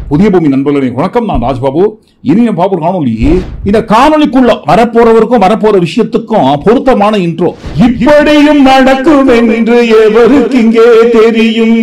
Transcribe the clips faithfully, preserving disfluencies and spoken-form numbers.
புதிய பூமி நண்பர்களே வணக்கம். நான் ராஜ்பாபு. இனிய பாபு காணொலி. இந்த காணொலிக்குள்ள வரப்போறவருக்கும் வரப்போற விஷயத்துக்கும் பொருத்தமான இன்ட்ரோ. இப்படியும் நடக்கும் என்று எவருக்கு இங்கே தெரியும்,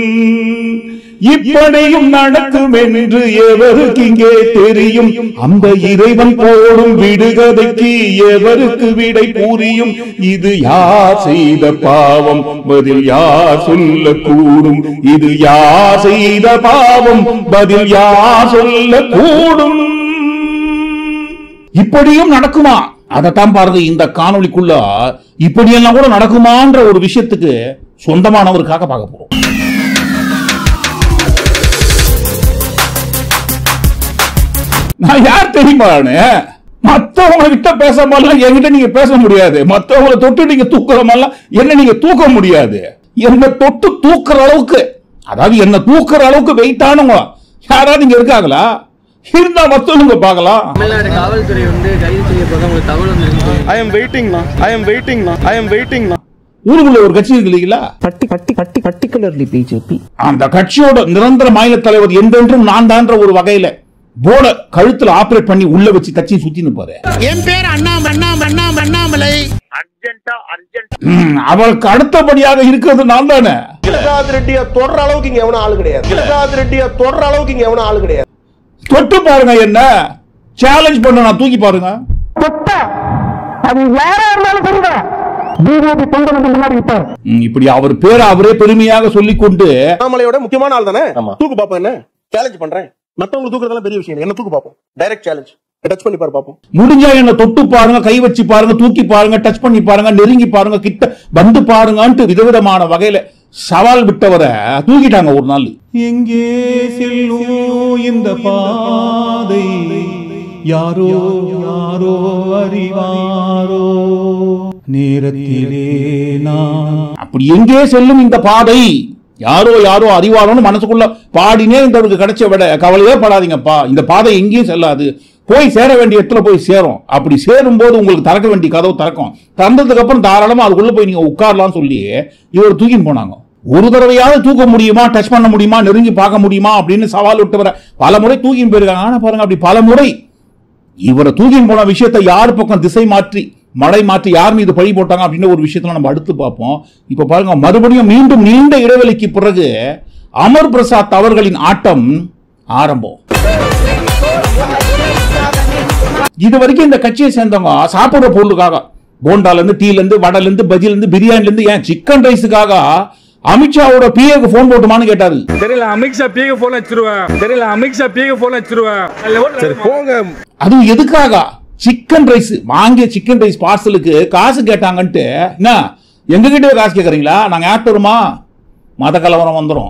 இப்படியும் நடக்கும் என்று எவருக்கு இங்கே தெரியும், அந்த இறைவன் போடும் விடுகதைக்கு எவருக்கு விடை புரியும், இது யார் செய்த பாவம் பதில் யார் சொல்லக்கூடும், இது யார் செய்த பாவம் பதில் யார் சொல்லக்கூடும். இப்படியும் நடக்குமா? அதைத்தான் பாருங்க இந்த காணொலிக்குள்ள. இப்படியெல்லாம் கூட நடக்குமான்ற ஒரு விஷயத்துக்கு சொந்தமானவருக்காக பார்க்க போறோம். நான் யார் தெரியுமா? மத்தவங்க கிட்ட பேச மாதிரிலாம் என்கிட்ட நீங்க பேச முடியாது. மத்தவங்களை தொட்டு நீங்க தூக்குற மாதிரிலாம் என்ன நீங்க தூக்க முடியாது. என்ன தொட்டு தூக்குற அளவுக்கு, அதாவது என்ன தூக்குற அளவுக்கு வெயிட்டானவங்க யாராவது இங்க இருக்காங்களா? இருந்தா மத்தவங்க பார்க்கலாம். தமிழ்நாடு காவல்துறை வந்து கைது செய்யப்பட்ட உங்களுக்கு தகவல் வந்திருக்கு. I am waiting now. I am waiting now. I am waiting now. ஊருக்குள்ள ஒரு கட்சி இருக்கு இல்லீங்களா, பட்டி பட்டி பட்டி பர்టిక్యులர்லி பிஜேபி. அந்த கட்சியோட நிரந்தர மாநில தலைவர் என்றென்றும் நான் தான்ற ஒரு வகையில போர்ட கழுத்துல ஆபரேட் பண்ணி உள்ள வச்சு தச்சி சுத்தி நிப்பாரு. என் பேர் அண்ணாமலை அண்ணாமலை அண்ணாமலை. அவருக்கு அடுத்தபடியாக இருக்கிறது நான் தானே. கிலகாத் ரெட்டியை தொடர அளவுக்கு இங்க எவனும் ஆளு கிடையாது. கிலகாத் ரெட்டியை தொடர அளவுக்கு இங்க எவனும் ஆளு கிடையாது. தொட்டு பாருங்க, என்ன சேலஞ்ச் பண்ண நான் தூக்கி பாருங்க. இப்படி அவர் பேரை அவரே பெருமையாக சொல்லிக் கொண்டு அண்ணாமலையோட முக்கியமான ஆள் தானே. தூக்கு பாப்போம், என்ன சேலஞ்ச் பண்றேன். மத்தவங்க தூக்குறதெல்லாம் பெரிய விஷயம், என்ன தூக்கு பாப்போம். டைரக்ட் சேலஞ்ச், டச் பண்ணி பாரு பாப்போம். முடிஞ்சா என்ன தொட்டு பாருங்க, கை வச்சு பாருங்க, தூக்கி பாருங்க, டச் பண்ணி பாருங்க, நெருங்கி பாருங்க, கிட்ட வந்து பாருங்கன்ட்டு விதவிதமான வகையில சவால் விட்டவரை தூக்கிட்டாங்க ஒரு நாள். எங்கே செல்லும் இந்த பாதை யாரோ யாரோ அறிவாரோ நேரத்திலே நான். அப்படி எங்கே செல்லும் இந்த பாதை யாரோ யாரோ அறிவாரோன்னு மனசுக்குள்ள பாடினே இந்த கிடைச்ச விட கவலையே படாதீங்கப்பா, இந்த பாதை எங்கேயும் செல்லாது, போய் சேர வேண்டிய இடத்துல போய் சேரும். அப்படி சேரும் போது உங்களுக்கு திறக்க வேண்டிய கதவு திறக்கும். திறந்ததுக்கு அப்புறம் தாராளமா அதுக்குள்ள போய் நீங்க உட்காரலாம் சொல்லி இவர் தூக்கி போனாங்க. ஒரு தடவையாவது தூக்க முடியுமா, டச் பண்ண முடியுமா, நெருங்கி பார்க்க முடியுமா அப்படின்னு சவால் விட்டு வர பல முறை தூக்கி போயிருக்காங்க. ஆனா பாருங்க, அப்படி பல முறை இவரை தூக்கி போன விஷயத்தை யார் பக்கம் திசை மாற்றி மழை மாற்றி யார் மீது பழி போட்டாங்க அப்படின்னு ஒரு விஷயத்துல நம்ம அடுத்து பார்ப்போம். இப்ப பாருங்க, மறுபடியும் மீண்டும் நீண்ட இடைவெளிக்கு பிறகு அமர் பிரசாத் அவர்களின் ஆட்டம் ஆரம்பம். இது வரைக்கும் இந்த கட்சியை சேர்ந்தவங்க சாப்பிடுற பொருளுக்காக போண்டால இருந்து, டீல இருந்து, வடல இருந்து, பஜ்ஜில இருந்து, பிரியாணில இருந்து, ஏன் சிக்கன் ரைஸுக்காக அமித்ஷாவோட பிஏக்கு போன் போட்டுமான்னு கேட்டாரு. தெரியல, அமித்ஷா பிஏக்கு போன் வச்சிருவேன். தெரியல, அமித்ஷா பிஏக்கு போன் வச்சிருவேன். சரி போங்க. அது எதுக்காக? சிக்கன் ரைஸ் வாங்கிய சிக்கன் ரைஸ் பார்சலுக்கு காசு கேட்டாங்கன்ட்டு என்ன எங்க கிட்டே காசு கேக்குறீங்களா? நாங்க ஆக்டருமா? மத கலவரம் வந்துரும்.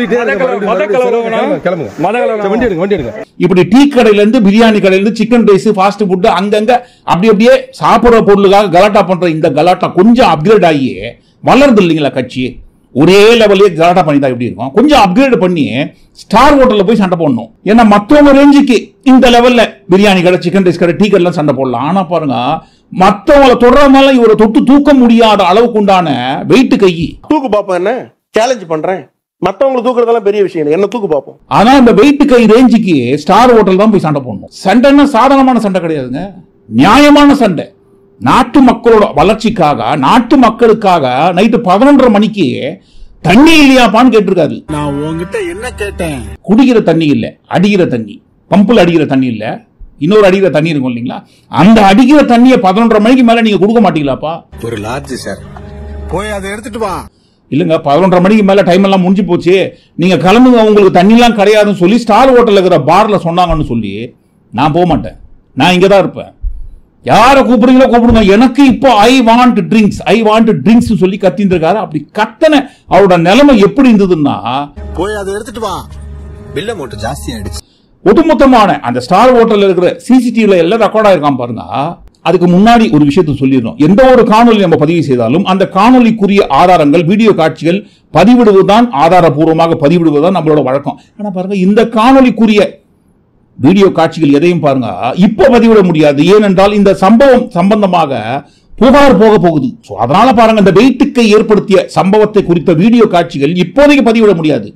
இப்படி டீ கடையில இருந்து, பிரியாணி கடையில இருந்து, சிக்கன் ரைஸ், ஃபாஸ்ட் ஃபுட் அங்கங்க அப்படி அப்படியே சாப்பிடுற பொருளுக்காக கலாட்டா பண்ற இந்த கலாட்டா கொஞ்சம் அப்கிரேட் ஆகி வளருது இல்லைங்களா கட்சி. ஒரே லெவலே கலாட்டா பண்ணி தான் எப்படி இருக்கும். கொஞ்சம் அப்கிரேட் பண்ணி ஸ்டார் ஹோட்டல்ல போய் சண்டை போடணும். ஏன்னா மத்தவங்க ரேஞ்சுக்கு இந்த லெவல்ல பிரியாணி கடை, சிக்கன் ரைஸ் கடை, டீ கடைலாம் சண்டை போடலாம். ஆனா பாருங்க, மத்தவங்களை தொடர்றதுனால இவரை தொட்டு தூக்க முடியாத அளவுக்கு உண்டான வெயிட் கை. தூக்கு பாப்போம், என்ன சேலஞ்ச் பண்றேன். மத்தவங்களை தூக்குறதெல்லாம் பெரிய விஷயம், என்ன தூக்கு பாப்போம். ஆனா இந்த வெயிட் கை ரேஞ்சுக்கு ஸ்டார் ஹோட்டல் தான் போய் சண்டை போடணும். சண்டைன்னா சாதாரணமான சண்டை கிடையாதுங்க, நியாயமான சண்டை. நாட்டு மக்களோட வளர்ச்சிக்காக, நாட்டு மக்களுக்காக நைட்டு பதினொன்றரை மணிக்கு தண்ணி இல்லையாப்பான்னு கேட்டிருக்காரு. நான் உங்ககிட்ட என்ன கேட்டேன்? குடிக்கிற தண்ணி இல்ல, அடிக்கிற தண்ணி, பம்புல அடிக்கிற தண்ணி இல்ல, இன்னொரு அடிக்கிற தண்ணி இருக்கும் இல்லைங்களா, அந்த அடிக்கிற தண்ணியை பதினொன்றரை மணிக்கு மேல நீங்க கொடுக்க மாட்டீங்களாப்பா? ஒரு லாட்ஜ் சார், போய் அதை எடுத்துட்டு வா. இல்லங்க, பதினொன்றரை மணிக்கு மேல டைம் எல்லாம் முடிஞ்சு போச்சு, நீங்க கிளம்புங்க, உங்களுக்கு தண்ணி எல்லாம் கிடையாதுன்னு சொல்லி ஸ்டார் ஹோட்டல் இருக்கிற பார்ல சொன்னாங்கன்னு சொல்லி நான் போக மாட்டேன், நான் இங்கதான் இருப்பேன். யாரை கூப்பிடுறீங்களோ கூப்பிடுங்க, எனக்கு இப்போ I want drinks, I want drinks சொல்லி கத்தின்னு இருக்காரு. அப்படி கத்தன அவரோட நிலைமை எப்படி இருந்ததுன்னா, போய் அதை எடுத்துட்டு வா, பில்ல மட்டும் ஜாஸ்தி ஆயிடுச்சு. ஒட்டுமொத்தமான அந்த ஸ்டார் ஹோட்டல்ல இருக்கிற சிசிடிவில எல்லாம் ரெக்கார்ட் ஆயிருக்கான் பாருங்க. அதுக்கு முன்னாடி ஒரு விஷயத்தை சொல்லிடணும். எந்த ஒரு காணொலி நம்ம பதிவு செய்தாலும் அந்த காணொலிக்குரிய ஆதாரங்கள், வீடியோ காட்சிகள் பதிவிடுவதுதான், ஆதாரபூர்வமாக பதிவிடுவதுதான் நம்மளோட வழக்கம். ஆனா பாருங்க, இந்த காணொலிக்குரிய வீடியோ காட்சிகள் எதையும் பாருங்க இப்ப பதிவிட முடியாது. ஏனென்றால் இந்த சம்பவம் சம்பந்தமாக புகார் போக போகுது. அதனால பாருங்க, இந்த வெயிட்டுக்கை ஏற்படுத்திய சம்பவத்தை குறித்த வீடியோ காட்சிகள் இப்போதைக்கு பதிவிட முடியாது.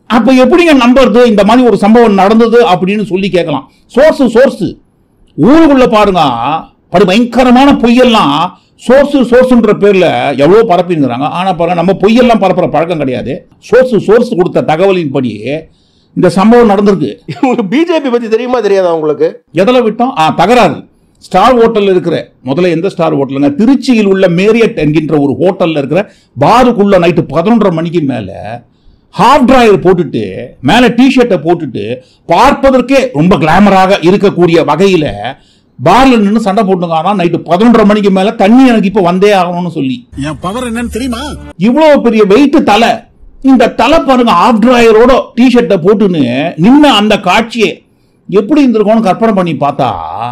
அப்ப எப்படிங்க நம்புறது இந்த மாதிரி ஒரு சம்பவம் நடந்தது அப்படின்னு சொல்லி கேட்கலாம். சோர்ஸ் சோர்ஸ் ஊருக்குள்ள பாருங்க, படு பயங்கரமான பொய்யெல்லாம் சோர்ஸ் சோர்ஸ்ன்ற பேர்ல எவ்வளவு பரப்பிங்கிறாங்க. ஆனா பாருங்க, நம்ம பொய்யெல்லாம் பரப்புற பழக்கம் கிடையாது. சோர்ஸ் சோர்ஸ் கொடுத்த தகவலின் படி இந்த சம்பவம் நடந்திருக்கு. பிஜேபி பத்தி தெரியுமா தெரியாதா உங்களுக்கு? எதில் விட்டோம்? ஆ, தகராறு ஸ்டார் ஹோட்டல் இருக்கிற, முதல்ல எந்த ஸ்டார் ஹோட்டலுங்க, திருச்சியில் உள்ள மேரியட் என்கின்ற ஒரு ஹோட்டல்ல இருக்கிற பாருக்குள்ள நைட்டு பதினொன்றரை மணிக்கு மேல ஹாஃப் டிராயர் போட்டுட்டு மேல டிஷர்ட்டை போட்டுட்டு பார்ப்பதற்கே ரொம்ப கிளாமராக இருக்கக்கூடிய வகையில பார்ல நின்று சண்டை போட்டுங்க. நைட்டு பதினொன்றரை மணிக்கு மேல தண்ணி எனக்கு இப்ப வந்தே ஆகணும்னு சொல்லி. என் பவர் என்னன்னு தெரியுமா? இவ்வளவு பெரிய வெயிட் தலை, இந்த தலை பாருங்க ஹாஃப் டிராயரோட டிஷர்ட்டை போட்டுன்னு நின்ன அந்த காட்சியை எப்படி இருந்திருக்கும்னு கற்பனை பண்ணி பார்த்தா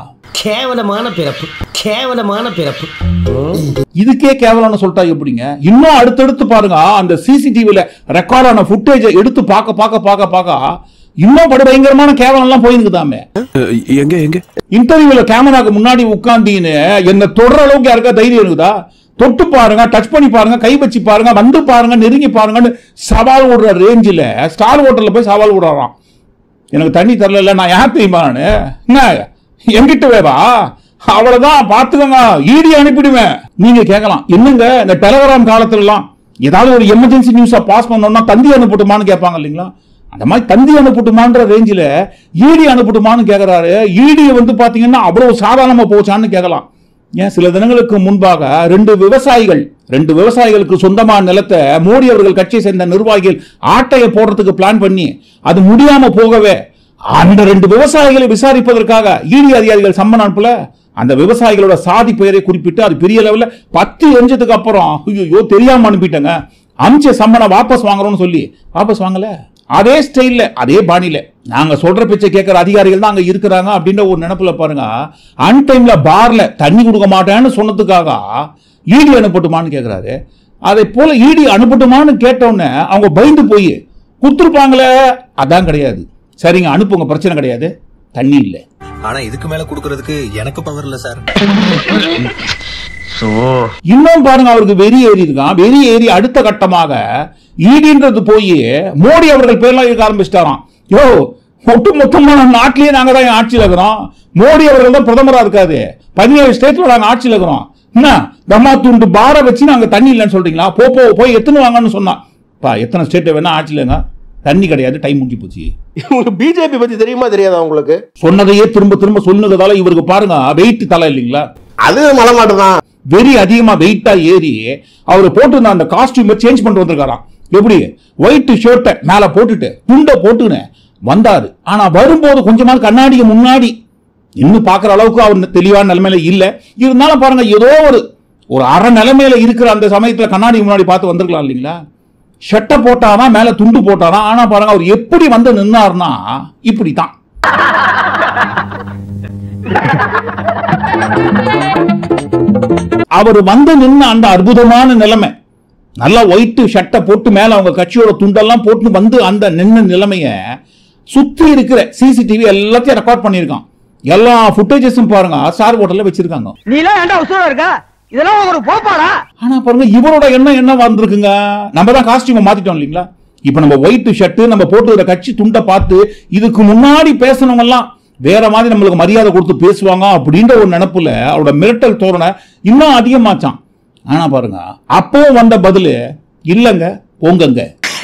கேவலமான பிறப்பு, கேவலமான பிறப்பு. இதுக்கே கேவலம்னு சொல்லிட்டா எப்படிங்க? இன்னும் அடுத்தடுத்து பாருங்க, அந்த சிசிடிவில ரெக்கார்ட் ஆன ஃபுட்டேஜை எடுத்து பார்க்க பார்க்க பார்க்க பார்க்க இன்னும் படு பயங்கரமான கேவலம் எல்லாம் போயிருக்குதாமே. எங்க எங்க இன்டர்வியூல கேமராக்கு முன்னாடி உட்கார்ந்தீன்னு என்ன தொடர அளவுக்கு யாருக்கா தைரியம் இருக்குதா? தொட்டு பாருங்க, டச் பண்ணி பாருங்க, கை வச்சு பாருங்க, வந்து பாருங்க, நெருங்கி பாருங்கன்னு சவால் விடுற ரேஞ்சில ஸ்டார் ஹோட்டல்ல போய் சவால் விடுறான். எனக்கு தண்ணி தரல, நான் யார் தெரியுமா, நானு என்ன என்கிட்ட வேவா, அவ்வளவுதான் பாத்துக்கோங்க, ஈடி அனுப்பிடுவேன். நீங்க கேட்கலாம், என்னங்க இந்த டெலகிராம் காலத்துல எல்லாம் ஏதாவது ஒரு எமர்ஜென்சி நியூஸா பாஸ் பண்ணோம்னா தந்தி அனுப்பட்டுமான்னு கேட்பாங்க இல்லைங்களா? அந்த மாதிரி தந்தி அனுப்பட்டுமான்ற ரேஞ்சில ஈடி அனுப்பட்டுமான்னு கேட்கிறாரு. ஈடி வந்து பாத்தீங்கன்னா அவ்வளவு சாதாரணமா போச்சான்னு கேட்கலாம். ஏன் சில தினங்களுக்கு முன்பாக ரெண்டு விவசாயிகள் ரெண்டு விவசாயிகளுக்கு சொந்தமான நிலத்தை மோடி அவர்கள் கட்சியை சேர்ந்த நிர்வாகிகள் ஆட்டையை போடுறதுக்கு பிளான் பண்ணி அது முடியாம போகவே அந்த ரெண்டு விவசாயிகளை விசாரிப்பதற்காக ஈடி அதிகாரிகள் சம்மன் அனுப்பல. அந்த விவசாயிகளோட சாதி பெயரை குறிப்பிட்டு அது பெரிய லெவல்ல பத்து எஞ்சதுக்கு அப்புறம் ஐயோ தெரியாம அனுப்பிட்டங்க, அமிச்ச சம்மனை வாபஸ் வாங்குறோம்னு சொல்லி வாபஸ் வாங்கல. அதே ஸ்டைல்ல அதே பாணியில நாங்க சொல்ற பிச்சை கேட்கிற அதிகாரிகள் தான் அங்க இருக்கிறாங்க அப்படின்ற ஒரு நினைப்புல பாருங்க, அன் டைம்ல பார்ல தண்ணி கொடுக்க மாட்டேன்னு சொன்னதுக்காக ஈடி அனுப்பட்டுமான்னு கேட்கிறாரு. அதை போல ஈடி அனுப்பட்டுமான்னு கேட்டோன்னு அவங்க பயந்து போய் கொடுத்துருப்பாங்களே, அதான் கிடையாது. சரிங்க அனுப்புங்க, பிரச்சனை கிடையாது, தண்ணி இல்லை. ஆனா இதுக்கு மேல குடுக்கறதுக்கு எனக்கு பவர் இல்ல சார். இன்னும் பாருங்க, அவருக்கு வெறி ஏறி இருக்கான். வெறி ஏறி அடுத்த கட்டமாக ஈடின்றது போய் மோடி அவர்கள் பேர்லாம் இருக்க ஆரம்பிச்சிட்டாராம். யோ, ஒட்டு மொத்தமான நாட்டிலேயே நாங்க தான் ஆட்சியில் இருக்கிறோம், மோடி அவர்கள் தான் பிரதமரா இருக்காது, பதினேழு ஸ்டேட்ல நாங்க ஆட்சியில் இருக்கிறோம், என்ன தம்மா துண்டு பார வச்சு நாங்க தண்ணி இல்லைன்னு சொல்றீங்களா? போ போ போய் எத்தனை வாங்கன்னு சொன்னா, பா எத்தனை ஸ்டேட் வேணா ஆட்சியிலங்க, தண்ணி கிடையாது, டைம் முடிஞ்சு போச்சு. பிஜேபி பத்தி தெரியுமா தெரியாதா உங்களுக்கு? சொன்னதையே திரும்ப திரும்ப சொல்லுறதால இவருக்கு பாருங்க வெயிட் தலை இல்லைங்களா? அது மலமாட்டு தான். வெரி அதிகமா வெயிட்டா ஏறி அவரு போட்டு அந்த காஸ்டியூம் சேஞ்ச் பண்ணிட்டு வந்திருக்காராம். எப்படி ஒயிட் ஷர்ட்டை மேல போட்டுட்டு துண்டை போட்டுன்னு வந்தாரு. ஆனா வரும்போது கொஞ்சமா கண்ணாடிக்கு முன்னாடி இன்னும் பாக்குற அளவுக்கு அவர் தெளிவான நிலைமையில இல்ல. இருந்தாலும் பாருங்க, ஏதோ ஒரு ஒரு அரை நிலைமையில இருக்கிற அந்த சமயத்துல கண்ணாடி முன்னாடி பார்த்து வந்திருக்கலாம் இல்லைங்களா? ஷர்ட்டை போட்டாதான் மேல துண்டு போட்டாதான். ஆனா பாருங்க, அவர் எப்படி வந்து நின்னார்னா இப்படித்தான். அவர் வந்து நின்ன அந்த அற்புதமான நிலைமை, நல்லா ஒயிட் ஷர்ட்டை போட்டு மேல அவங்க கட்சியோட துண்டெல்லாம் போட்டு வந்து அந்த நின்ன நிலைமைய சுத்தி இருக்கிற சிசிடிவி எல்லாத்தையும் ரெக்கார்ட் பண்ணிருக்கான். எல்லா ஃபுட்டேஜஸும் பாருங்க ஸ்டார் ஹோட்டல்ல வச்சிருக்காங்க. நீலாம் ஏன்டா உசுரா இருக்க? இதெல்லாம் ஒரு போப்பாடா. ஆனா பாருங்க, இவரோட எண்ணம் என்ன வந்திருக்குங்க, நம்ம தான் காஸ்டியூம் மாத்திட்டோம் இல்லீங்களா? இப்ப நம்ம ஒயிட் ஷர்ட் நம்ம போட்டு கட்சி துண்டை பார்த்து இதுக்கு முன்னாடி பேசணவங்க எல்லாம் வேற மாதிரி நம்மளுக்கு மரியாதை கொடுத்து பேசுவாங்க அப்படின்ற ஒரு நினைப்புல அவரோட மிரட்டல் தோரணை இன்னும் அதிகமாச்சான். ஆனா பாருங்க, அப்பவும் வந்த பதிலு இல்லங்க போங்கங்க.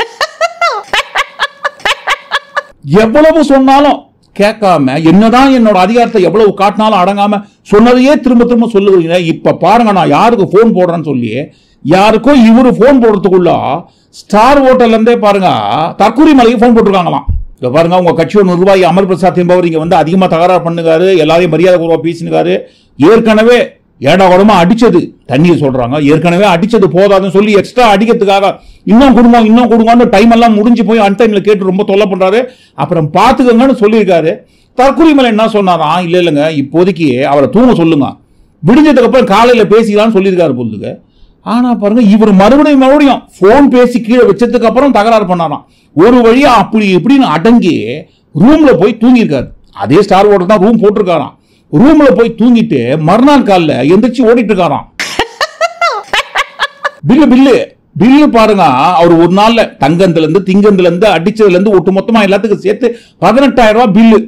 எவ்வளவு சொன்னாலும் கேட்காம, என்னதான் என்னோட அதிகாரத்தை எவ்வளவு காட்டினாலும் அடங்காம சொன்னதையே திரும்ப திரும்ப சொல்லுவீங்க. இப்ப பாருங்க, நான் யாருக்கு போன் போடுறேன்னு சொல்லி யாருக்கோ இவரு போன் போடுறதுக்குள்ள ஸ்டார் ஹோட்டல்ல இருந்தே பாருங்க தற்கூரி மலைக்கு போன் போட்டிருக்காங்களாம். இங்க பாருங்க, உங்க கட்சியோட நிர்வாகி அமர் பிரசாத் என்பவர் இங்க வந்து அதிகமா தகராறு பண்ணுகாரு, எல்லாரையும் மரியாதை பூர்வமா பேசினுக்காரு. ஏற்கனவே ஏடா கூடமா அடிச்சது தண்ணியை சொல்றாங்க, ஏற்கனவே அடிச்சது போதாதுன்னு சொல்லி எக்ஸ்ட்ரா அடிக்கிறதுக்காக இன்னும் குடும்பம் இன்னும் குடும்பம்னு டைம் எல்லாம் முடிஞ்சு போய் அன் டைம்ல கேட்டு ரொம்ப தொல்லை பண்றாரு. அப்புறம் பாத்துக்கங்கன்னு சொல்லியிருக்காரு. தற்கொலை மேல என்ன சொன்னாராம், இல்ல இல்லங்க இப்போதைக்கு அவரை தூங்க சொல்லுங்க, விடிஞ்சதுக்கு அப்புறம் காலையில பேசிக்கலாம்னு சொல்லியிருக்காரு பொழுதுக்கு. ஆனா பாருங்க, இவர் மறுபடியும் மறுபடியும் போன் பேசி கீழே வச்சதுக்கு அப்புறம் தகராறு பண்ணாராம். ஒரு வழியா அப்படி இப்படின்னு அடங்கி ரூம்ல போய் தூங்கியிருக்காரு. அதே ஸ்டார் ஹோட்டல் தான் ரூம் போட்டிருக்காராம். ரூம்ல போய் தூங்கிட்டு மறுநாள் காலில் எந்திரிச்சு ஓடிட்டு இருக்காராம். பில்லு பில்லு பில்லு பாருங்க, அவர் ஒரு நாள்ல தங்கத்துல இருந்து திங்கத்துல இருந்து அடிச்சதுல இருந்து ஒட்டு மொத்தமா எல்லாத்துக்கும் சேர்த்து பதினெட்டாயிரம் ரூபாய் பில்லு.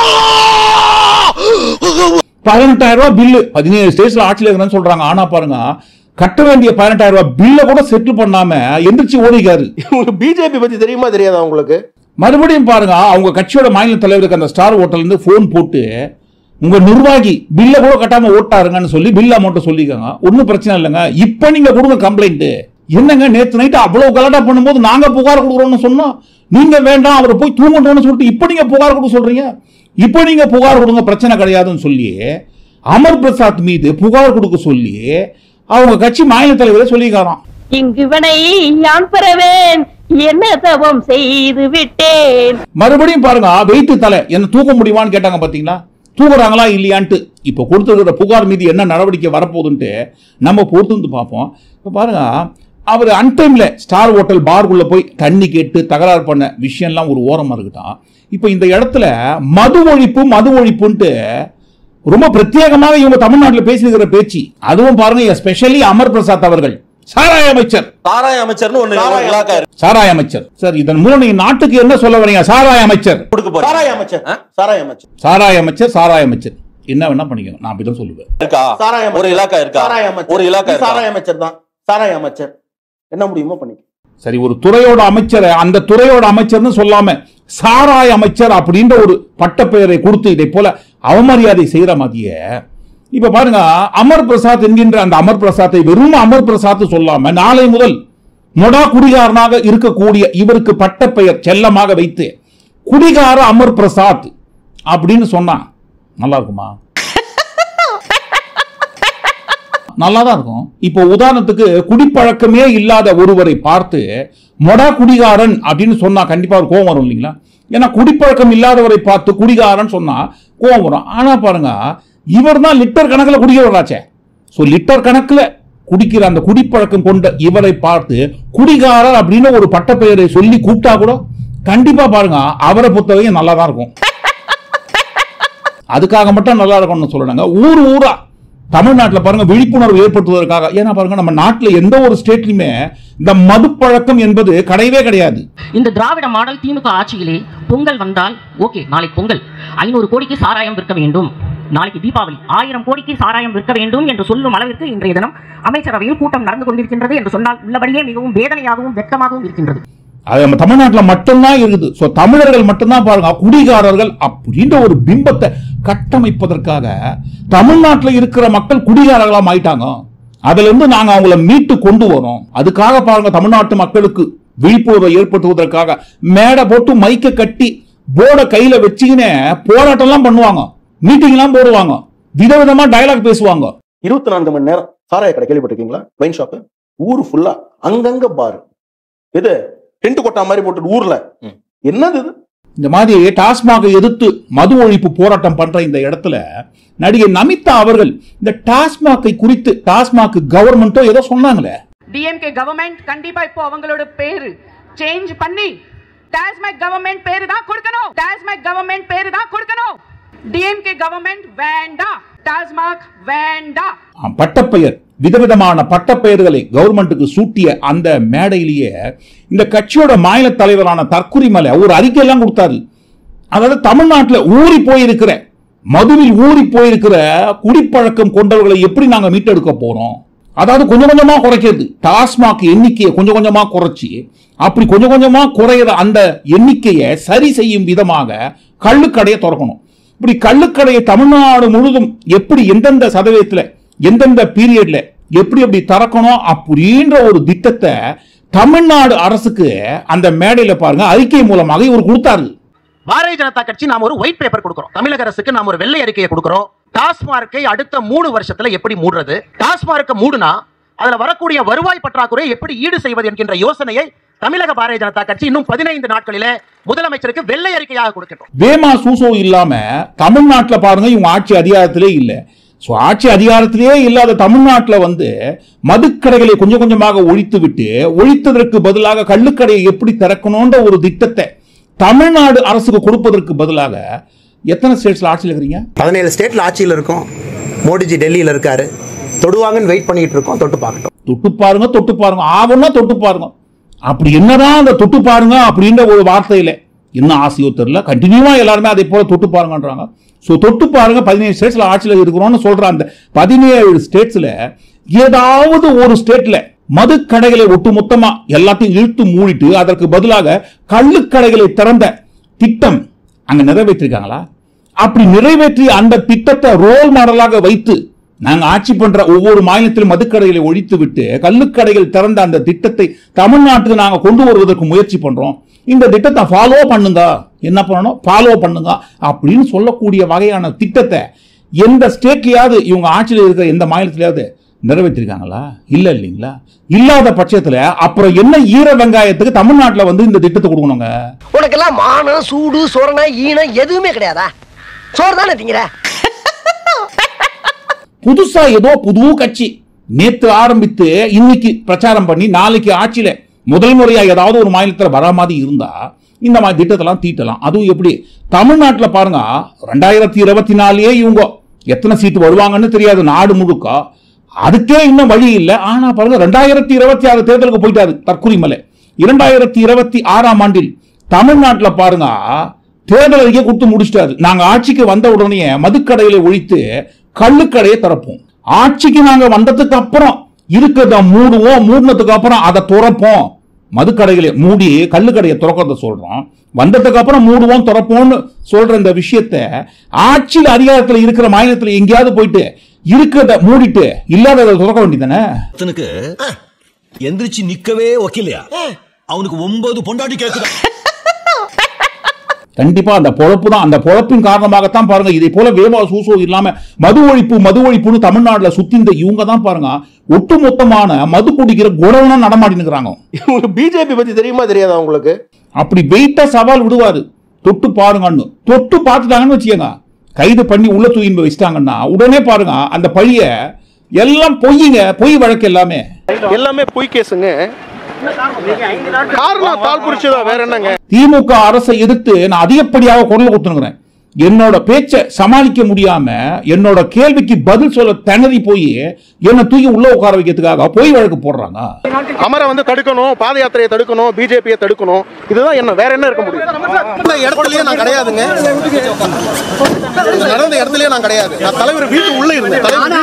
பதினெட்டாயிரம் ரூபாய் பில்லு பதினேழு ஸ்டேட்ஸ்ல ஆட்சியில் இருக்கிறேன்னு சொல்றாங்க. ஆனா பாருங்க, கட்ட வேண்டிய பதினெட்டாயிரம் ரூபாய் பில்ல கூட செட்டில் பண்ணாம எந்திரிச்சு ஓடிக்காரு. பிஜேபி பத்தி தெரியுமா தெரியாதா உங்களுக்கு? மறுபடியும் பாருங்க, அவங்க கட்சியோட மாநில தலைவருக்கு அந்த ஸ்டார் ஹோட்டல் இருந்து போன் போட்டு உங்க நிர்வாகி பில்ல கூட கட்டாம ஓட்டாருங்கன்னு சொல்லி பில் அமௌண்ட் சொல்லிக்காங்க. ஒன்னும் பிரச்சனை இல்லைங்க, இப்ப நீங்க கொடுங்க கம்ப்ளைண்ட். என்னங்க நேத்து நைட்டு அவ்வளவு கலாட்டா பண்ணும்போது நாங்க புகார் கொடுக்குறோம்னு சொன்னோம், நீங்க வேண்டாம் அவரை போய் தூங்கணும்னு சொல்லிட்டு இப்ப நீங்க புகார் கொடுக்க சொல்றீங்க. இப்ப நீங்க புகார் கொடுங்க, பிரச்சனை கிடையாதுன்னு சொல்லி அமர் பிரசாத் மீது புகார் கொடுக்க சொல்லி அவங்க கட்சி மாநில தலைவரை சொல்லிக்காராம். இங்குவனை யான் பெறவேன், என்ன தவம் செய்து விட்டேன். மறுபடியும் பாருங்க, வெயிட்டு தலை என்ன தூக்க முடியுமான்னு கேட்டாங்க. பாத்தீங்களா தூக்குறாங்களா இல்லையான்ட்டு. இப்ப கொடுத்துருக்கிற புகார் மீது என்ன நடவடிக்கை வரப்போகுதுன்ட்டு நம்ம பொறுத்து வந்து பார்ப்போம். இப்ப பாருங்க, அவர் அன்டைம்ல ஸ்டார் ஹோட்டல் பார்க்குள்ள போய் தண்ணி கேட்டு தகராறு பண்ண விஷயம்லாம் ஒரு ஓரமா இருக்கட்டும். இப்ப இந்த இடத்துல மது ஒழிப்பு மது ஒழிப்புன்ட்டு ரொம்ப பிரத்யேகமாக இவங்க தமிழ்நாட்டில் பேசியிருக்கிற பேச்சு. அதுவும் பாருங்க, எஸ்பெஷலி அமர் பிரசாத் அவர்கள் சாராய அமைச்சர். சாராய அமைச்சர்னு ஒண்ணு இலாக்கா இருக்கு. சாராய அமைச்சர் சார், இதன் மூலம் நீங்க நாட்டுக்கு என்ன சொல்ல வரீங்க? சாராய அமைச்சர் கொடுக்க போறீங்க. சாராய அமைச்சர் சாராய அமைச்சர் சாராய அமைச்சர் சாராய அமைச்சர் என்ன வேணா பண்ணிக்கணும், நான் அப்படிதான் சொல்லுவேன். இருக்கா சாராய ஒரு இலாக்கா இருக்கா? சாராய அமைச்சர் ஒரு இலாக்கா இருக்கா? சாராய அமைச்சர் தான். சாராய அமைச்சர் என்ன முடியுமோ பண்ணிக்க. சரி, ஒரு துறையோட அமைச்சர், அந்த துறையோட அமைச்சர்னு சொல்லாம சாராய அமைச்சர் அப்படின்ற ஒரு பட்டப்பெயரை கொடுத்து இதை போல அவமரியாதை செய்யற மாதிரியே இப்ப பாருங்க, அமர் பிரசாத் என்கின்ற அந்த அமர் பிரசாத்தை வெறும் அமர் பிரசாத் சொல்லாம நாளை முதல் மொடா குடிகாரனாக இருக்கக்கூடிய இவருக்கு பட்டப்பெயர் செல்லமாக வைத்து குடிகார அமர் பிரசாத் அப்படின்னு சொன்னா நல்லா இருக்குமா? நல்லாதான் இருக்கும். இப்போ உதாரணத்துக்கு குடிப்பழக்கமே இல்லாத ஒருவரை பார்த்து மொடா குடிகாரன் அப்படின்னு சொன்னா கண்டிப்பா ஒரு கோவம் வரும் இல்லைங்களா? ஏன்னா குடிப்பழக்கம் இல்லாதவரை பார்த்து குடிகாரன் சொன்னா கோவம் வரும். ஆனா பாருங்க, இவர் தான் லிட்டர் கணக்கில் குடிக்கிறவராச்சே. சோ லிட்டர் கணக்கில் குடிக்கிற அந்த குடிப்பழக்கம் கொண்ட இவரை பார்த்து குடிகாரர் அப்படின்னு ஒரு பட்டப்பெயரை சொல்லி கூப்பிட்டா கூட கண்டிப்பா பாருங்க அவரை பொறுத்தவரைக்கும் நல்லா தான் இருக்கும். அதுக்காக மட்டும் நல்லா இருக்கும்னு சொல்லணுங்க. ஊர் ஊரா தமிழ்நாட்டில் பாருங்க விழிப்புணர்வு ஏற்படுத்துவதற்காக. ஏன்னா பாருங்க, நம்ம நாட்டில் எந்த ஒரு ஸ்டேட்லயுமே இந்த மது பழக்கம் என்பது கிடையவே கிடையாது. இந்த திராவிட மாடல் திமுக ஆட்சியிலே பொங்கல் வந்தால் ஓகே, நாளைக்கு பொங்கல் ஐநூறு கோடிக்கு சாராயம் விற்க வேண்டும், நாளைக்கு தீபாவளி ஆயிரம் கோடிக்கு சாராயம் விற்க வேண்டும் என்று சொல்லும் அளவிற்கு இன்றைய தினம் அமைச்சரவையில் கூட்டம் நடந்து கொண்டிருக்கின்றது என்று சொன்னால் உள்ளபடியே மிகவும் வேதனையாகவும் வெட்கமாகவும் இருக்கின்றது. அது நம்ம தமிழ்நாட்டில் மட்டும்தான் இருக்குது. சோ தமிழர்கள் மட்டும்தான் பாருங்க குடிகாரர்கள் அப்படின்ற ஒரு பிம்பத்தை கட்டமைப்பதற்காக தமிழ்நாட்டில் இருக்கிற மக்கள் குடிகாரர்களா ஆயிட்டாங்க. அதுல இருந்து நாங்க அவங்களை மீட்டு கொண்டு வரோம். அதுக்காக பாருங்க, தமிழ்நாட்டு மக்களுக்கு விழிப்புணர்வை ஏற்படுத்துவதற்காக மேடை போட்டு மைக்க கட்டி போர்டை கையில வச்சுக்கினே போராட்டம் எல்லாம் பண்ணுவாங்க, மீட்டிங் எல்லாம் போடுவாங்க, விதவிதமா டயலாக் பேசுவாங்க. இருபத்தி நான்கு மணி நேரம் சாராய கடை கேள்விப்பட்டிருக்கீங்களா? வைன் ஷாப் ஊரு ஃபுல்லா அங்கங்க பாரு. இது டென்ட் கொட்டா மாதிரி போட்டு ஊர்ல என்னது இது? இந்த மாதிரி டாஸ்மாக எதிர்த்து மது ஒழிப்பு போராட்டம் பண்ற இந்த இடத்துல நடிகை நமிதா அவர்கள் இந்த டாஸ்மாகை குறித்து டாஸ்மாக் கவர்மெண்டோ ஏதோ சொன்னாங்களே. டிஎம்கே கவர்மெண்ட் கண்டிப்பா இப்போ அவங்களோட பேரு சேஞ்ச் பண்ணி டாஸ்மாக் கவர்மெண்ட் பேரு தான் கொடுக்கணும். டாஸ்மாக் கவர்மெண்ட் பேரு தான் கொடுக்கணும். டிஎம்கே கவர்மெண்ட் வேண்டாம், டாஸ்மாக் வேண்டாம். பட்டப்பெயர் விதவிதமான பட்டப்பெயர்களை கவர்மெண்ட்டுக்கு சூட்டிய அந்த மேடையிலேயே இந்த கட்சியோட மாநில தலைவரான தற்குறிமலை ஒரு அறிக்கை எல்லாம் கொடுத்தாரு. அதாவது தமிழ்நாட்டில் ஊறி போயிருக்கிற மதுவில் ஊறி போயிருக்கிற குடிப்பழக்கம் கொண்டவர்களை எப்படி நாங்க மீட்டெடுக்க போறோம், அதாவது கொஞ்சம் கொஞ்சமா குறைக்கிறது. டாஸ்மாக் எண்ணிக்கையை கொஞ்சம் கொஞ்சமா குறைச்சி அப்படி கொஞ்சம் கொஞ்சமா குறையிற அந்த எண்ணிக்கையை சரி செய்யும் விதமாக கள்ளுக்கடையை திறக்கணும். இப்படி கள்ளுக்கடையை தமிழ்நாடு முழுதும் எப்படி எந்தெந்த சதவீதத்துல எந்தெந்த பீரியட்ல எப்படி எப்படி திறக்கணும் அப்படின்ற ஒரு திட்டத்தை தமிழ்நாடு அரசுக்கு அந்த மேடையில பாருங்க அறிக்கை மூலமாக இவர் கொடுத்தாரு. பாரதிய ஜனதா கட்சி நாம் ஒரு ஒயிட் பேப்பர் கொடுக்கிறோம், தமிழக அரசுக்கு நாம் ஒரு வெள்ளை அறிக்கையை கொடுக்கிறோம். டாஸ்மார்க்கை அடுத்த மூணு வருஷத்துல எப்படி மூடுறது, டாஸ்மார்க்கை மூடுனா அதுல வரக்கூடிய வருவாய் பற்றாக்குறை எப்படி ஈடு செய்வது என்கின்ற யோசனையை தமிழக பாரதிய ஜனதா கட்சி இன்னும் பதினைந்து நாட்களிலே முதலமைச்சருக்கு வெள்ளை அறிக்கையாக கொடுக்கிறோம். வேமா சூசோ இல்லாம தமிழ்நாட்டில் பாருங்க இவங்க ஆட்சி அதிகாரத்திலே இல்லை. சோ ஆட்சி அதிகாரத்திலேயே இல்லாத தமிழ்நாட்டில் வந்து மதுக்கடைகளை கொஞ்சம் கொஞ்சமாக ஒழித்து விட்டு ஒழித்ததற்கு பதிலாக கள்ளுக்கடையை எப்படி திறக்கணும்ன்ற ஒரு திட்டத்தை தமிழ்நாடு அரசுக்கு கொடுப்பதற்கு பதிலாக எத்தனை ஸ்டேட்ஸ்ல ஆட்சியில் இருக்கிறீங்க? பதினேழு ஸ்டேட்ல ஆட்சியில் இருக்கும். மோடிஜி டெல்லியில் இருக்காரு, தொடுவாங்கன்னு வெயிட் பண்ணிட்டு இருக்கோம், தொட்டு பார்க்கட்டும். தொட்டு பாருங்க தொட்டு பாருங்க ஆகும்னா தொட்டு பாருங்க. அப்படி என்னதான் அந்த தொட்டு பாருங்க அப்படின்ற ஒரு வார்த்தையில என்ன ஆசையோ தெரியல, கண்டினியூவா எல்லாருமே அதை போல தொட்டு பாருங்கன்றாங்க. ஸோ தொட்டு பாருங்க பதினேழு ஸ்டேட்ஸ்ல ஆட்சியில் இருக்கிறோம்னு சொல்ற அந்த பதினேழு ஸ்டேட்ஸ்ல ஏதாவது ஒரு ஸ்டேட்ல மது கடைகளை ஒட்டுமொத்தமா எல்லாத்தையும் இழுத்து மூடிட்டு அதற்கு பதிலாக கள்ளுக்கடைகளை திறந்த திட்டம் அங்க நிறைவேற்றிருக்காங்களா? அப்படி நிறைவேற்றி அந்த திட்டத்தை ரோல் மாடலாக வைத்து நாங்க ஆட்சி பண்ற ஒவ்வொரு மாநிலத்திலும் மதுக்கடைகளை ஒழித்து விட்டு கள்ளுக்கடைகள் திறந்த அந்த திட்டத்தை தமிழ்நாட்டுக்கு நாங்க கொண்டு வருவதற்கு முயற்சி பண்றோம். இந்த திட்டத்தை ஃபாலோ பண்ணுங்க, என்ன பண்ணணும் ஃபாலோ பண்ணுங்க அப்படின்னு சொல்லக்கூடிய வகையான திட்டத்தை எந்த ஸ்டேட்லயாவது இவங்க ஆட்சியில் இருக்கிற எந்த மாநிலத்திலாவது நிறைவேற்றிருக்காங்களா? இல்ல இல்லீங்களா? இல்லாத பட்சத்துல அப்புறம் என்ன ஈர வெங்காயத்துக்கு தமிழ்நாட்டில் வந்து இந்த திட்டத்தை கொடுக்கணுங்க? உனக்கெல்லாம் மானம் சூடு சோரணா ஈனம் எதுவுமே கிடையாதா? சோறு தானே திங்கிற? புதுசா ஏதோ புது கட்சி நேத்து ஆரம்பித்து இன்னைக்கு பிரச்சாரம் பண்ணி நாளைக்கு ஆட்சியில முதல் முறையா ஏதாவது ஒரு மாநிலத்தில் வரா மாதிரி இருந்தா இந்த மாதிரி திட்டத்தெல்லாம் தீட்டலாம். அதுவும் எப்படி தமிழ்நாட்டில் பாருங்க, ரெண்டாயிரத்தி இருபத்தி நாலுலயே இவங்க எத்தனை சீட்டு வருவாங்கன்னு தெரியாது நாடு முழுக்க, அதுக்கே இன்னும் வழி இல்லை. ஆனா பாருங்க ரெண்டாயிரத்தி இருபத்தி ஆறு தேர்தலுக்கு போயிட்டாரு தற்குறிமலை. இரண்டாயிரத்தி இருபத்தி ஆறாம் ஆண்டில் தமிழ்நாட்டில் பாருங்க தேர்தல் அறிக்கை கொடுத்து முடிச்சிட்டாரு. நாங்க ஆட்சிக்கு வந்த உடனே மதுக்கடைகளை ஒழித்து கள்ளுக்கடையை திறப்போம். ஆட்சிக்கு நாங்க வந்ததுக்கு அப்புறம் இருக்கிறத மூடுவோம், மூடினதுக்கு அப்புறம் அதை துறப்போம். மதுக்கடைகளை மூடி கள்ளுக்கடையை திறக்கிறத சொல்றோம். வந்ததுக்கு அப்புறம் மூடுவோம் திறப்போம்னு சொல்ற இந்த விஷயத்தை ஆட்சியில் அதிகாரத்தில் இருக்கிற மாநிலத்தில் எங்கேயாவது போயிட்டு இருக்கிறத மூடிட்டு இல்லாததை திறக்க வேண்டியதானே? எந்திரிச்சு நிக்கவே ஒக்கிலையா? அவனுக்கு ஒன்பது பொண்டாட்டி கேட்குது. கண்டிப்பா அந்த பொழப்பு தான். அந்த பொழப்பின் காரணமாகத்தான் பாருங்க இதே போல வேவா சூசோ இல்லாம மது ஒழிப்பு மது ஒழிப்புன்னு தமிழ்நாட்டுல சுத்திந்த இவங்க தான் பாருங்க ஒட்டுமொத்தமான மது குடிக்கிற குடவனா நடமாடினுக்கிறாங்க. பிஜேபி பத்தி தெரியுமா தெரியாதா உங்களுக்கு? அப்படி வெயிட்டா சவால் விடுவாரு, தொட்டு பாருங்கன்னு. தொட்டு பார்த்துட்டாங்கன்னு வச்சுக்கோங்க, கைது பண்ணி உள்ள தூக்கி வச்சுட்டாங்கன்னா உடனே பாருங்க அந்த பழிய எல்லாம் பொய்யுங்க, பொய் வழக்கு எல்லாமே எல்லாமே பொய் கேசுங்க. திமுக அரசை எதிர்த்து நான் அதிகப்படியாக குரல் கொடுத்துருக்கிறேன். என்னோட பேச்சை சமாளிக்க முடியாம என்னோட கேள்விக்கு பதில் சொல்ல திணறி போய் என்ன தூக்கி உள்ள உட்கார வைக்கிறதுக்காக பொய் வழக்கு போடுறாங்க. அமரை வந்து தடுக்கணும், பாத யாத்திரையை தடுக்கணும், பிஜேபியை தடுக்கணும், இதுதான் என்ன, வேற என்ன இருக்க முடியும்? இடத்துலயே நான் கிடையாதுங்க, நடந்த இடத்துலயே நான் கிடையாது. நான் தலைவர் வீட்டு உள்ள இருந்தேன்.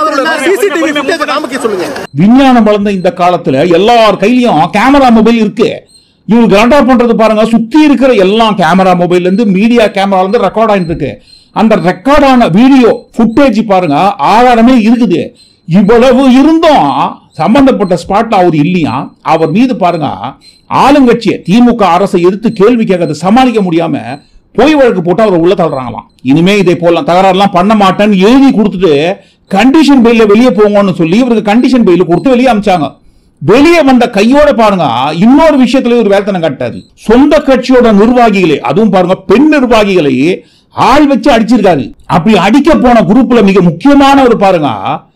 சொல்லுங்க. விஞ்ஞானம் வளர்ந்த இந்த காலத்துல எல்லார் கையிலயும் கேமரா மொபைல் இருக்கு. இவங்க கலாட்டா பண்றது பாருங்க, சுத்தி இருக்கிற எல்லா கேமரா மொபைல்ல இருந்து மீடியா கேமரால இருந்து ரெக்கார்ட் ஆயிட்டு இருக்கு. அந்த ரெக்கார்டான வீடியோ ஃபுட்டேஜ் பாருங்க ஆதாரமே இருக்குது. இவ்வளவு இருந்தும் சம்பந்தப்பட்ட ஸ்பாட்ல அவர் இல்லையா? அவர் மீது பாருங்க ஆளுங்கட்சியை திமுக அரசை எதிர்த்து கேள்வி கேட்கறது சமாளிக்க முடியாம பொய் வழக்கு போட்டு அவர் உள்ள தள்ளுறாங்களாம். இனிமே இதே போல தகராறுலாம் பண்ண மாட்டேன்னு எழுதி கொடுத்துட்டு கண்டிஷன் பெயில வெளியே போங்கன்னு சொல்லி இவருக்கு கண்டிஷன் பெயில கொடுத்து வெளியே அமிச்சாங்க. வெளியே வந்த கையோட பாருங்க இன்னொரு விஷயத்துல ஒரு வேதனை கட்டாது. சொந்த கட்சியோட நிர்வாகிகளை, அதுவும் பாருங்க பெண் நிர்வாகிகளை ஆள் வச்சு அடிச்சிருக்காரு. அப்படி அடிக்க போன குரூப்ல மிக முக்கியமான ஒரு பாருங்க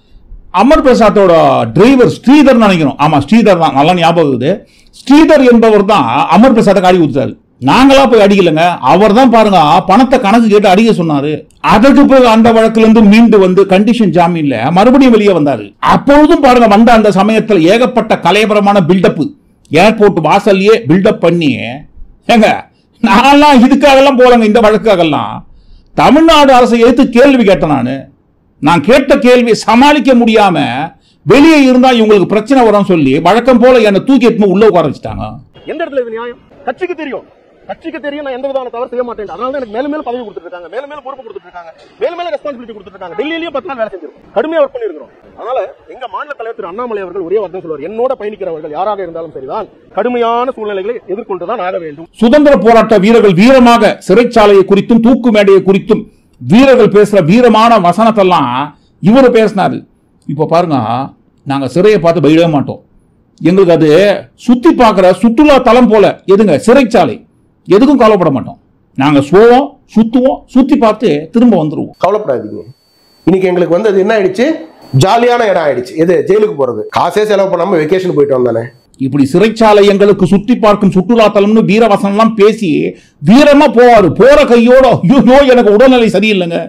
அமர் பிரசாத்தோட டிரைவர் ஸ்ரீதர் நினைக்கிறோம். ஆமா ஸ்ரீதர் தான், நல்லா ஞாபகம் இருக்குது. ஸ்ரீதர் என்பவர் தான் அமர் பிரசாத்தை காடி கொடுத்தாரு. நாங்களா போய் அடிக்கலங்க, அவர் தான் பாருங்க பணத்தை கணக்கு கேட்டு அடிக்க சொன்னாரு. அதற்கு பிறகு அந்த வழக்குல இருந்து மீண்டு வந்து கண்டிஷன் ஜாமீன்ல மறுபடியும் வெளியே வந்தாரு. அப்பொழுதும் பாருங்க வந்த அந்த சமயத்தில் ஏகப்பட்ட கலைபரமான பில்டப், ஏர்போர்ட் வாசல்லையே பில்டப் பண்ணி, ஏங்க நான்லாம் இதுக்காகலாம் போலங்க, இந்த வழக்காகலாம் தமிழ்நாடு அரசை எடுத்து கேள்வி கேட்டேன். நானு நான் கேட்ட கேள்வி சமாளிக்க முடியாம வெளியே இருந்தா இவங்களுக்கு பிரச்சனை வரும் சொல்லி வழக்கம் போல என்ன தூக்கி எடுத்து உள்ள உட்கார வச்சுட்டாங்க. எந்த இடத்துல இது நியாயம்? கட்சிக்கு தெரியும், கட்சிக்கு தெரியும் நான் எந்த விதமான தவறு செய்ய மாட்டேன். அதனால தான் எனக்கு மேலும் மேலும் பதவி கொடுத்துட்டு இருக்காங்க, மேலும் மேலும் பொறுப்பு கொடுத்துட்டு இருக்காங்க, மேலும் மேலும் ரெஸ்பான்சிபிலிட்டி கொடுத்துட்டு இருக்காங்க. டெல்லியிலேயே பத்து நாள் வேலை செஞ்சிருக்கோம், கடுமையா ஒர்க் பண்ணிருக்கிறோம். அதனால எங்க மாநில தலைவர் திரு அண்ணாமலை அவர்கள் ஒரே வார்த்தை சொல்வார், என்னோட பயணிக்கிறவர்கள் யாராக இருந்தாலும் சரிதான் கடுமையான சூழ்நிலைகளை எதிர்கொண்டுதான் ஆக வேண்டும். சுதந்திர போராட்ட வீரர்கள் வீரமாக சிறைச்சாலையை குறித்தும் தூக்கு மேடையை குறித்தும் வீரர்கள் பேசுற வீரமான வசனத்தெல்லாம் இவரு பேசினாரு. இப்ப பாருங்க நாங்க சிறையை பார்த்து பயப்படவே மாட்டோம். எங்களுக்கு அது சுத்தி பார்க்கிற சுற்றுலா தலம் போல எதுங்க சிறைச்சாலை, எதுக்கும் கவலைப்பட மாட்டோம். நாங்க போவோம், சுத்துவோம், சுத்தி பார்த்து திரும்ப வந்துருவோம். கவலைப்படாதீங்க. இன்னைக்கு எங்களுக்கு வந்து அது என்ன ஆயிடுச்சு, ஜாலியான இடம் ஆயிடுச்சு. எது ஜெயிலுக்கு போறது, காசே செலவு பண்ணாம வெக்கேஷன் போயிட்டு வந்தானே. இப்படி சிறைச்சாலை எங்களுக்கு சுத்தி பார்க்கும் சுற்றுலா தலம்னு வீரவசனம் எல்லாம் பேசி வீரமா போவாரு. போற கையோட ஐயோ எனக்கு உடல்நிலை சரியில்லைங்க,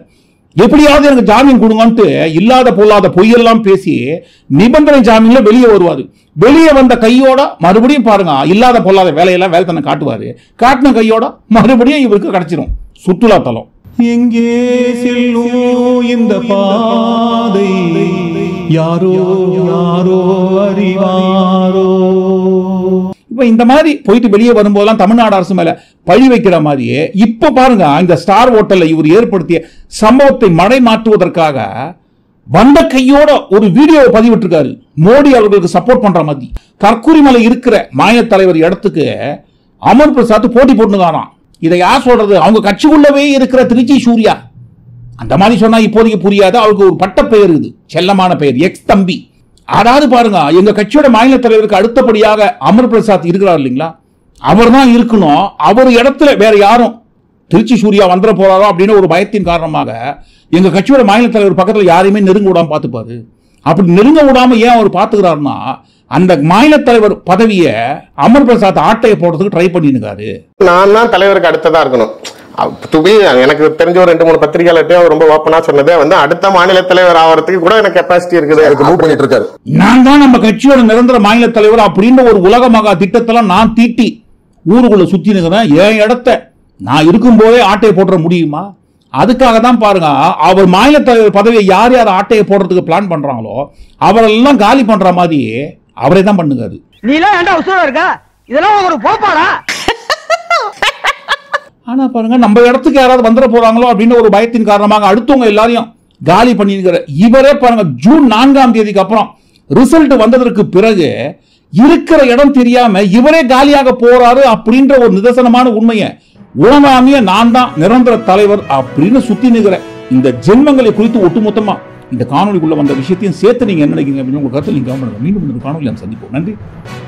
எப்படியாவது எனக்கு ஜாமீன் கொடுங்கன்ட்டு இல்லாத பொல்லாத பொய்யெல்லாம் பேசி நிபந்தனை ஜாமீன்ல வெளியே வருவாரு. வெளியே வந்த கையோட மறுபடியும் பாருங்க இல்லாத பொல்லாத வேலையெல்லாம் வேலை தன்னை காட்டுவாரு. காட்டின கையோட மறுபடியும் இவருக்கு கிடைச்சிரும் சுற்றுலா தலம். எங்கே செல்லும் இந்த பாதை யாரோ யாரோ அறிவாரோ. இப்ப இந்த மாதிரி போயிட்டு வெளியே வரும்போதெல்லாம் தமிழ்நாடு அரசு மேல பழி வைக்கிற மாதிரியே இப்ப பாருங்க இந்த ஸ்டார் ஹோட்டல்ல இவர் ஏற்படுத்திய சம்பவத்தை மடை மாற்றுவதற்காக வந்த கையோட ஒரு வீடியோவை பதிவிட்டிருக்காரு. மோடி அவர்களுக்கு சப்போர்ட் பண்ற மாதிரி கற்குரிமலை இருக்கிற மாநில தலைவர் இடத்துக்கு அமர் பிரசாத் போட்டி போட்டுக்காராம். இதை யார் சொல்றது? அவங்க கட்சிக்குள்ளவே இருக்கிற திருச்சி சூர்யா. அந்த மாதிரி சொன்னா இப்போதைக்கு புரியாது. அவருக்கு ஒரு பட்ட பெயர் இது, செல்லமான பெயர், எக்ஸ் தம்பி. அதாவது பாருங்க எங்க கட்சியோட மாநில தலைவருக்கு அடுத்தபடியாக அமர் பிரசாத் இருக்கிறார் இல்லைங்களா, அவர் தான் இருக்கணும். அவர் இடத்துல வேற யாரும் திருச்சி சூர்யா வந்துட போறாரோ அப்படின்னு ஒரு பயத்தின் காரணமாக எங்க கட்சியோட மாநில தலைவர் பக்கத்துல யாரையுமே நெருங்க விடாம பார்த்துப்பாரு. அப்படி நெருங்க விடாம ஏன் அவர் பார்த்துக்கிறாருன்னா அந்த மாநில தலைவர் பதவியை அமர் பிரசாத் ஆட்டையை போடுறதுக்கு ட்ரை பண்ணிருக்காரு. நான் தான் தலைவருக்கு அடுத்ததா இருக்கணும். எனக்கு தெரிஞ்ச ஒரு ரெண்டு மூணு பத்திரிகையாளர்கிட்ட ரொம்ப ஓப்பனா சொன்னதே வந்து அடுத்த மாநில தலைவர் ஆகிறதுக்கு கூட எனக்கு கெப்பாசிட்டி இருக்குது. நான் தான் நம்ம கட்சியோட நிரந்தர மாநில தலைவர் அப்படின்னு ஒரு உலக மகா திட்டத்தெல்லாம் நான் தீட்டி ஊருக்குள்ள சுத்தி நிற்கிறேன். என் இடத்த நான் இருக்கும் போதே ஆட்டையை போட்டுற முடியுமா? அதுக்காக தான் பாருங்க அவர் மாநில தலைவர் பதவியை யார் யார் ஆட்டையை போடுறதுக்கு பிளான் பண்றாங்களோ அவரெல்லாம் காலி பண்ற மாதிரி அவரே தான் பண்ணுங்க. நீ எல்லாம் இருக்கா இதெல்லாம் ஒரு போப்பாடா. ஆனா பாருங்க நம்ம இடத்துக்கு யாராவது வந்துட போறாங்களோ அப்படின்னு ஒரு பயத்தின் காரணமாக அடுத்தவங்க எல்லாரையும் காலி பண்ணிருக்கிற இவரே பாருங்க ஜூன் நான்காம் தேதிக்கு அப்புறம் ரிசல்ட் வந்ததற்கு பிறகு இருக்கிற இடம் தெரியாம இவரே காலியாக போறாரு அப்படின்ற ஒரு நிதர்சனமான உண்மையை உணவாமிய நான் தான் நிரந்தர தலைவர் அப்படின்னு சுத்தி நிற்கிற இந்த ஜென்மங்களை குறித்து ஒட்டுமொத்தமா இந்த காணொலிக்குள்ள வந்த விஷயத்தையும் சேர்த்து நீங்க என்ன நினைக்கிறீங்க அப்படின்னு உங்க கருத்து நீங்க கவனம். மீண்டும் இந்த காணொலியை சந்திப்போம். நன்றி.